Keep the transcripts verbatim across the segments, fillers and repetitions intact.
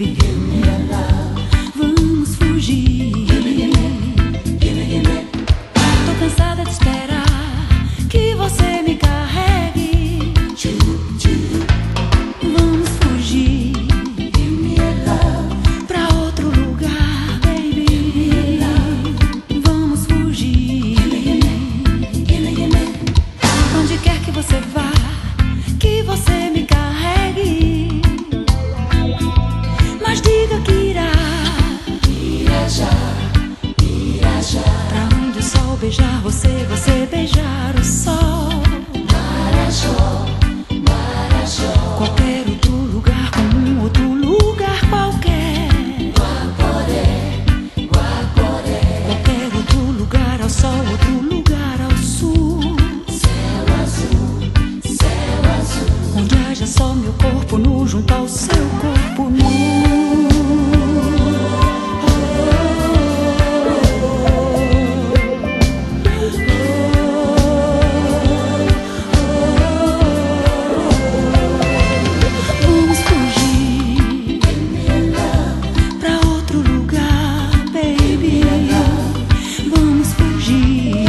baby. Vamos fugir. Tô cansada de esperar que você me carregue. Vamos fugir pra outro lugar, baby. Vamos fugir. Onde quer que você vá, que você me carregue. Mas diga que irá pra onde o sol beijar você, você beijar o sol. Qualquer outro lugar, como um outro lugar qualquer. Qualquer outro lugar ao sol, outro lugar ao sul. Onde haja só meu corpo nu junto ao seu corpo nu. Vamos fugir pra outro lugar, baby. Vamos fugir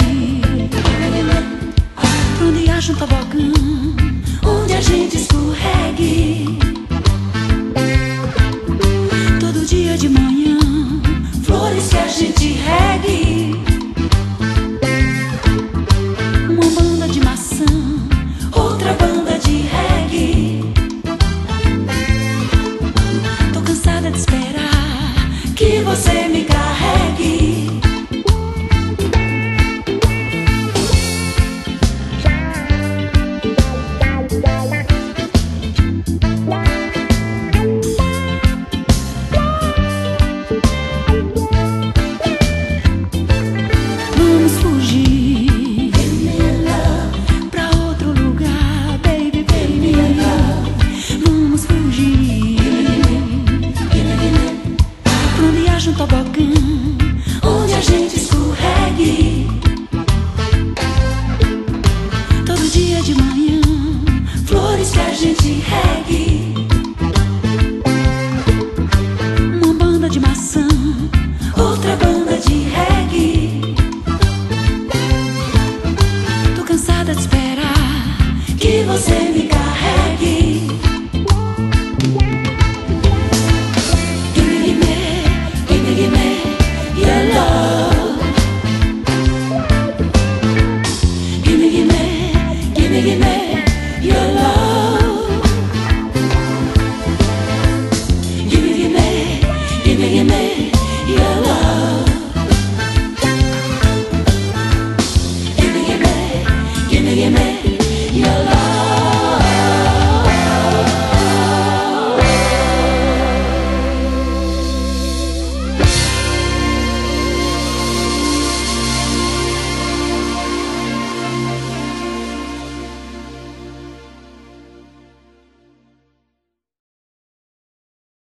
pra onde haja um tobogã, onde a gente escorregue. Todo dia de manhã, flores que a gente regue. Uma banda de maçã, outra banda de reggae. Tô cansada de esperar que você me carregue. Vamos fugir pra outro lugar, baby, baby. Vamos fugir pra onde haja um tobogã, onde a gente escorregue. Todo dia de manhã, flores que a gente regue. Uma banda de maçã, outra banda de reggae. Tô cansada de esperar que você me carregue. Gimme, gimme, gimme, gimme your love. Gimme, gimme, gimme, gimme your love.